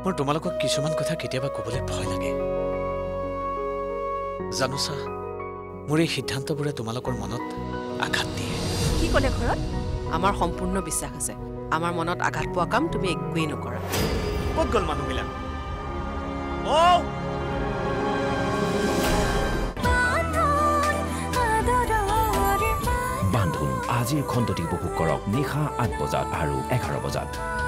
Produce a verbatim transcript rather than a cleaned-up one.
মোৰ তোমালোকক কিছুমান কথা কেতিয়াবা ক'বলৈ ভয় লাগে জানোছা মোৰ এই সিদ্ধান্তবোৰে তোমালোকৰ মনত আঘাত দিয়ে কি ক'লে ঘৰত আমাৰ সম্পূৰ্ণ বিশ্বাস আছে আমাৰ মনত আঘাত পোৱা কাম তুমি একোৱেই নকৰা ক'ত গ'ল মানুহবিলাক ও বান্ধোন আজিৰ খণ্ডটি উপভোগ কৰক নিশা আঠ বজাত আৰু এঘাৰ বজাত